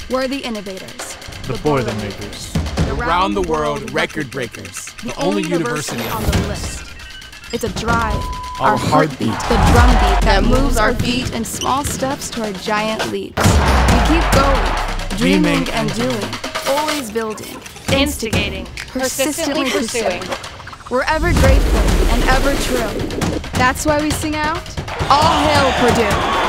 We're the innovators. The Boilermakers. The Around the world record breakers. The only university on the list. It's a drive, Our heartbeat. the drumbeat that moves our feet in small steps toward giant leaps. We keep going, dreaming and doing, always building, Instigating, persistently pursuing. We're ever grateful and ever true. That's why we sing out, all hail Purdue.